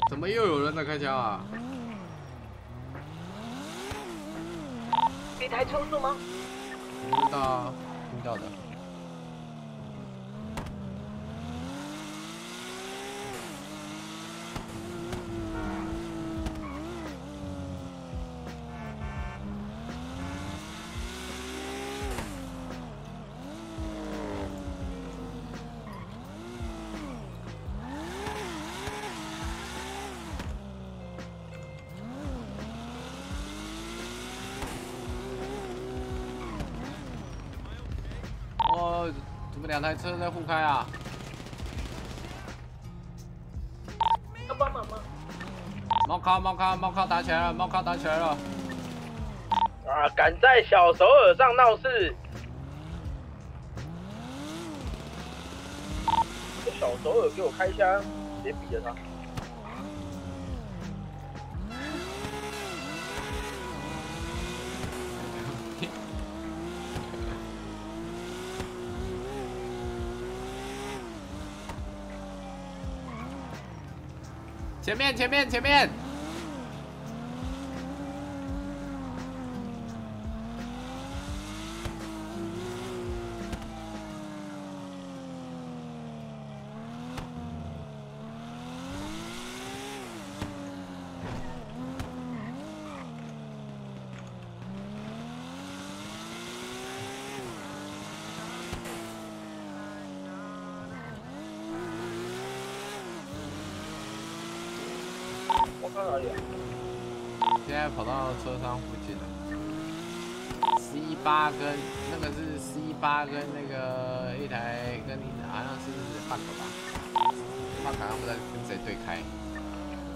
怎么又有人在开枪啊？ 一台车速吗？ 听到啊，听到的。哦，怎么两台车在互开啊？ 要帮忙吗？ 猫咖打起来了，猫咖打起来了！ 啊，敢在小首尔上闹事！这小首尔给我开枪，别比着他。 前面！ 我看哪里啊？ 现在跑到车商附近了。C8跟那个是 C8跟那个一台跟好像是 Bug 吧，Bug 好像不知道跟谁对开。